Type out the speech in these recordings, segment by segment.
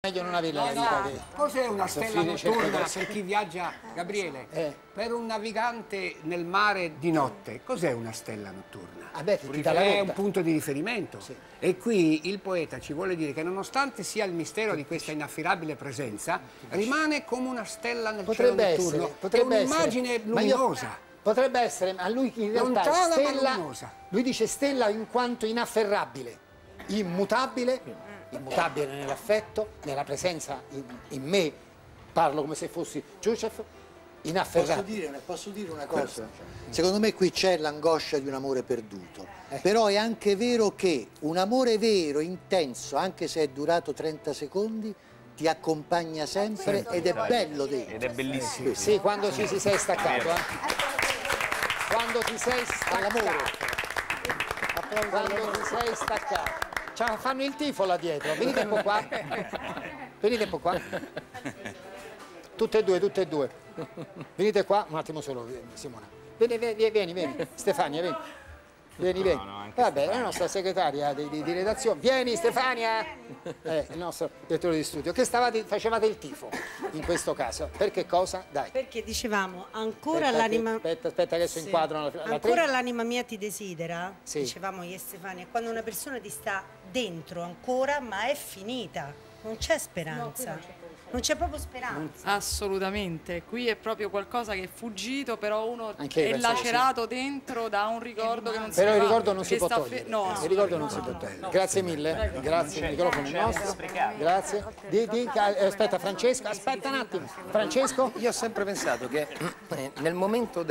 Meglio non averla la vita. Cos'è una stella notturna per chi viaggia, Gabriele? Per un navigante nel mare di notte, cos'è una stella notturna? È un punto di riferimento. Sì. E qui il poeta ci vuole dire che nonostante sia il mistero di questa inaffidabile presenza, rimane come una stella nel cielo notturno. È un'immagine luminosa. Potrebbe essere, ma lui in realtà stella, lui dice stella in quanto inafferrabile, immutabile. Immutabile nell'affetto, nella presenza in me, parlo come se fossi Giuseppe, inafferrabile. Posso dire una cosa? Secondo me qui c'è l'angoscia di un amore perduto, però è anche vero che un amore vero, intenso, anche se è durato 30 secondi, ti accompagna sempre ed è bello dentro. Ed è bellissimo. Sì, quando ci si sei staccato. Quando ti sei staccato. Quando ti sei staccato. Fanno il tifo là dietro, venite un po' qua. Venite un po' qua. Tutte e due, tutte e due. Venite qua, un attimo solo, Simona. Vieni, Stefania, vieni. Vieni. Vabbè, è la nostra segretaria di redazione. Vieni, Stefania! Il nostro direttore di studio. Che facevate il tifo in questo caso? Per che cosa? Dai. Perché dicevamo, ancora l'anima... Aspetta che adesso inquadrano la ancora l'anima mia ti desidera, sì. Dicevamo io e Stefania, quando una persona ti sta dentro ancora, ma è finita, non c'è speranza. No, non c'è proprio speranza. Assolutamente, qui è proprio qualcosa che è fuggito, però uno è lacerato dentro da un ricordo che non si però fa. il ricordo non si può togliere. No, il ricordo non si può togliere. Grazie mille. Grazie, il microfono è nostro. Grazie. Aspetta Francesco, aspetta un attimo. Francesco? Io ho sempre pensato che nel momento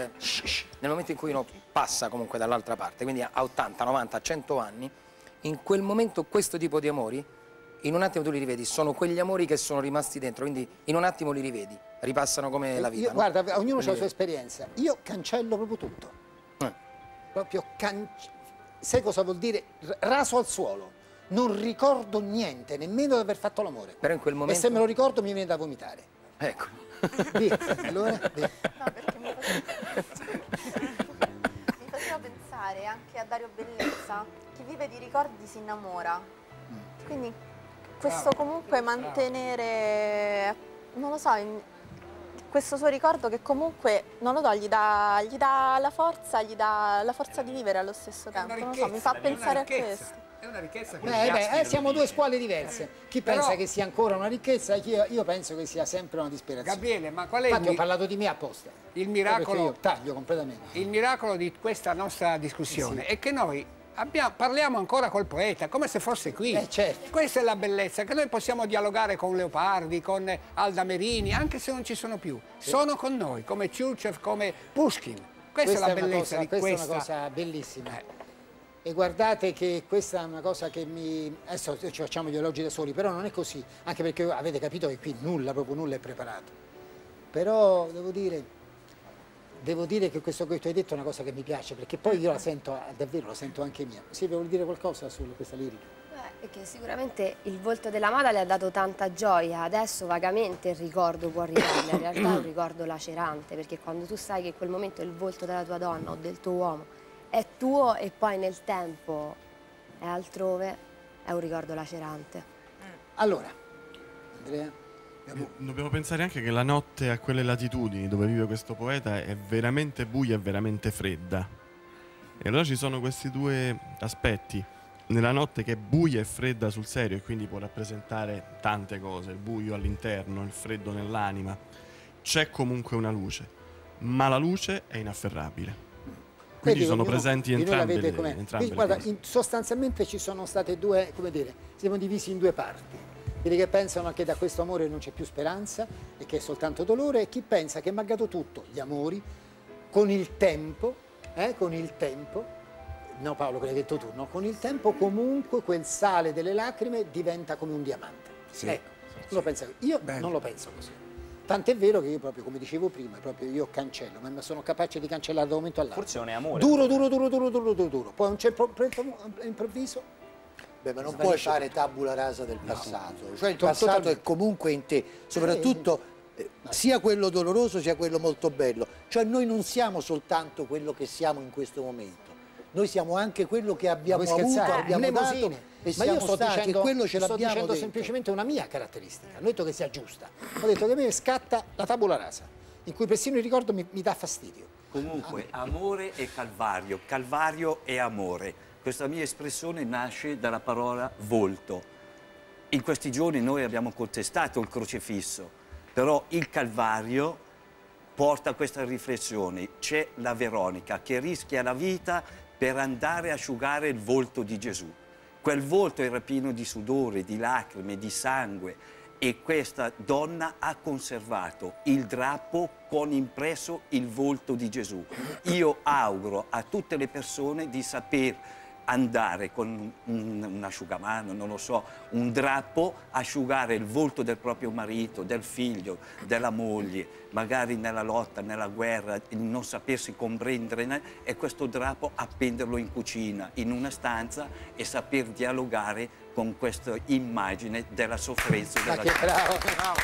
in cui uno passa comunque dall'altra parte, quindi a 80, 90, 100 anni, in quel momento questo tipo di amori in un attimo tu li rivedi, sono quegli amori che sono rimasti dentro, quindi in un attimo li rivedi, ripassano come la vita. Guarda, ognuno ha la sua esperienza. Io cancello proprio tutto. Proprio sai cosa vuol dire? Raso al suolo. Non ricordo niente, nemmeno di aver fatto l'amore. Però in quel momento... E se me lo ricordo mi viene da vomitare. Ecco. Allora? No, perché mi faceva pensare anche a Dario Bellezza. Chi vive di ricordi si innamora. Quindi questo comunque mantenere, non lo so, questo suo ricordo che comunque, non lo so, gli dà la forza di vivere allo stesso tempo. Non lo so, mi fa pensare a questo. È una ricchezza che siamo due scuole diverse. Chi pensa che sia ancora una ricchezza, io penso che sia sempre una disperazione. Gabriele, ma qual è Infatti ho parlato di me apposta. Il miracolo, io taglio completamente. Il miracolo di questa nostra discussione è che noi parliamo ancora col poeta, come se fosse qui. Certo. Questa è la bellezza, che noi possiamo dialogare con Leopardi, con Alda Merini, anche se non ci sono più. Sono con noi, come Tchurchev, come Pushkin. Questa è la bellezza di questa. Questa è una cosa bellissima. E guardate che questa è una cosa che adesso ci facciamo gli elogi da soli, però non è così, anche perché avete capito che qui proprio nulla è preparato. Però devo dire che questo che tu hai detto è una cosa che mi piace, perché poi io la sento, davvero la sento anche mia. Silvia, vuol dire qualcosa su questa lirica? Perché sicuramente il volto dell'amata le ha dato tanta gioia, adesso vagamente il ricordo può arrivare, in realtà è un ricordo lacerante, perché quando tu sai che in quel momento il volto della tua donna o del tuo uomo è tuo e poi nel tempo è altrove, è un ricordo lacerante. Allora, Andrea? Dobbiamo pensare anche che la notte a quelle latitudini dove vive questo poeta è veramente buia e veramente fredda. E allora ci sono questi due aspetti. Nella notte che è buia e fredda sul serio e quindi può rappresentare tante cose, il buio all'interno, il freddo nell'anima, c'è comunque una luce, ma la luce è inafferrabile. Quindi sono presenti entrambe le guarda, cose. Sostanzialmente ci sono state due, come dire, siamo divisi in due parti. Quelli che pensano che da questo amore non c'è più speranza e che è soltanto dolore, e chi pensa che è mancato tutto, gli amori, con il tempo, no Paolo, che l'hai detto tu, no? Con il tempo comunque quel sale delle lacrime diventa come un diamante. Sì. Ecco, lo pensa. Io non lo penso così. Tant'è vero che io proprio, come dicevo prima, proprio io cancello, ma sono capace di cancellare da un momento all'altro. Forse non è amore. Duro. Poi a un certo improvviso. Beh, ma non puoi fare tabula rasa del passato. Cioè il passato è comunque in te, soprattutto sia quello doloroso sia quello molto bello. Cioè noi non siamo soltanto quello che siamo in questo momento. noi siamo anche quello che abbiamo avuto, abbiamo dato e siamo stati, e quello ce l'abbiamo dentro. Sto dicendo semplicemente una mia caratteristica, non ho detto che sia giusta, ho detto che a me scatta la tabula rasa, in cui persino il ricordo mi dà fastidio. Comunque, amore e calvario, calvario e amore. Questa mia espressione nasce dalla parola volto. In questi giorni noi abbiamo contestato il crocifisso, però il calvario porta a questa riflessione. C'è la Veronica che rischia la vita per andare a asciugare il volto di Gesù. Quel volto era pieno di sudore, di lacrime, di sangue, e questa donna ha conservato il drappo con impresso il volto di Gesù. Io auguro a tutte le persone di saper andare con un asciugamano, non lo so, un drappo, asciugare il volto del proprio marito, del figlio, della moglie, magari nella lotta, nella guerra, non sapersi comprendere, e questo drappo appenderlo in cucina, in una stanza, e saper dialogare con questa immagine della sofferenza della vita. Bravo, bravo.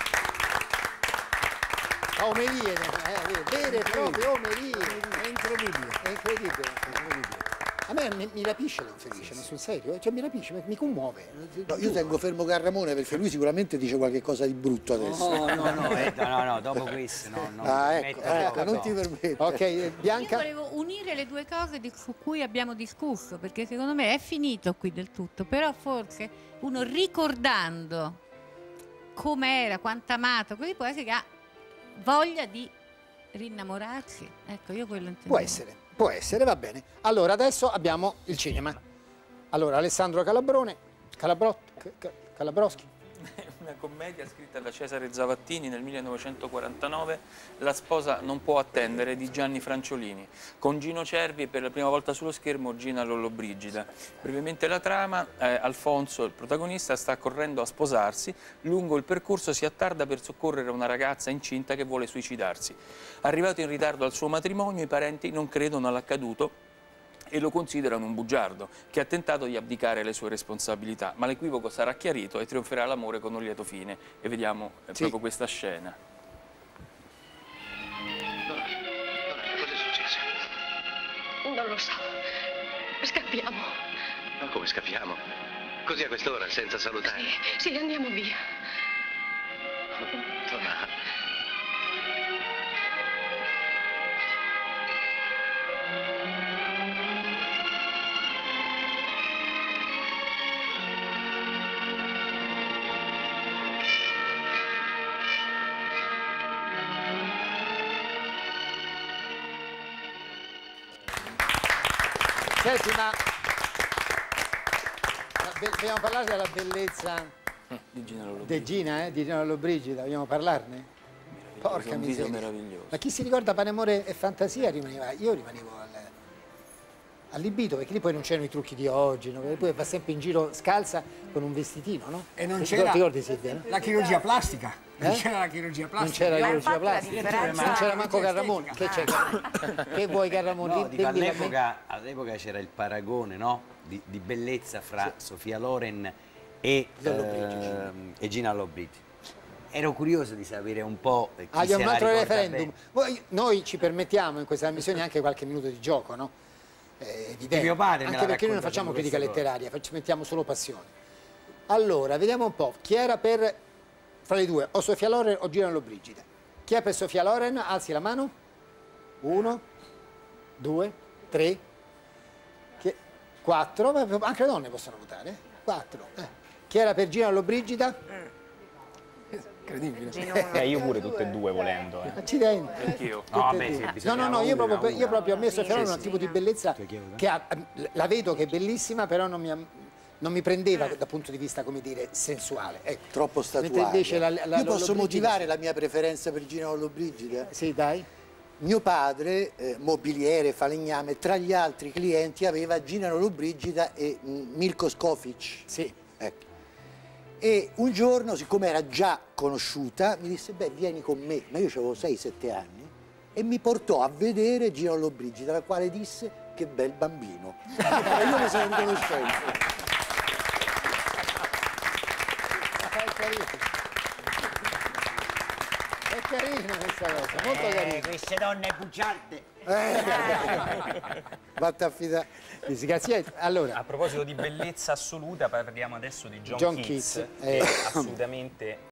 Omelie, vere e proprie omelie. È incredibile. È incredibile. A me mi rapisce l'infelice, ma sul serio, cioè mi rapisce, mi commuove. No, io tengo fermo Carramone perché lui sicuramente dice qualche cosa di brutto adesso. No, dopo questo no. Ecco, non ti permetto. Ok, Bianca. Io volevo unire le due cose su cui abbiamo discusso, perché secondo me è finito qui del tutto, però forse uno ricordando come era, quanto amato, così può essere che ha voglia di rinnamorarsi. Ecco, io quello intendo. Può essere, va bene. Allora, adesso abbiamo il cinema. Allora, Alessandro Calabroschi. Una commedia scritta da Cesare Zavattini nel 1949, La sposa non può attendere, di Gianni Franciolini, con Gino Cervi e per la prima volta sullo schermo Gina Lollobrigida. Brevemente la trama: Alfonso, il protagonista, sta correndo a sposarsi, lungo il percorso si attarda per soccorrere una ragazza incinta che vuole suicidarsi. Arrivato in ritardo al suo matrimonio, i parenti non credono all'accaduto e lo considerano un bugiardo che ha tentato di abdicare le sue responsabilità, ma l'equivoco sarà chiarito e trionferà l'amore con un lieto fine. E vediamo proprio questa scena. Cos'è successo? Non lo so. Scappiamo. Ma come scappiamo? Così a quest'ora, senza salutare? Sì, andiamo via. Donna. Senti, ma vogliamo parlare della bellezza di Gina Lollobrigida, vogliamo parlarne? Porca miseria. Meraviglioso. Ma chi si ricorda Panemore e Fantasia io rimanevo allibito, perché lì poi non c'erano i trucchi di oggi, no? Poi va sempre in giro scalza con un vestitino, no? E non c'era la chirurgia plastica. Non c'era la chirurgia plastica. Non c'era la chirurgia plastica. Non c'era manco Carramone. Che c'è? Che vuoi Carramone? No, all'epoca c'era il paragone, no? di bellezza fra Sofia Loren e Gina Lollobrigida. Ero curioso di sapere un po' chi se un altro referendum. Noi ci permettiamo in questa missione anche qualche minuto di gioco, no? Evidente. Mio padre anche perché noi non facciamo critica letteraria, ci mettiamo solo passione. Allora, vediamo un po'. Chi era per, fra le due, o Sofia Loren o Gina Lollobrigida? Chi è per Sofia Loren? Alzi la mano. 1, 2, 3, 4. Anche le donne possono votare. 4. Chi era per Gina Lollobrigida? Incredibile. Io pure tutte e due volendo. Accidenti. Anch'io. No, io proprio a me Sofia Loren è un tipo di bellezza che la vedo che è bellissima, però non mi prendeva dal punto di vista, come dire, sensuale. Ecco. Troppo statuaria. Io posso motivare la mia preferenza per Gina Lollobrigida? Sì, dai. Mio padre, mobiliere, falegname, tra gli altri clienti aveva Gina Lollobrigida e Milko Skofic. Sì. Ecco. E un giorno, siccome era già conosciuta, mi disse, beh, vieni con me. Ma io avevo 6-7 anni. E mi portò a vedere Gina Lollobrigida, la quale disse, che bel bambino. E io ne sono riconoscente. È carina questa cosa, molto carina. Queste donne bugiarde. Vatti a fidare. Allora, a proposito di bellezza assoluta, parliamo adesso di John Keats, che assolutamente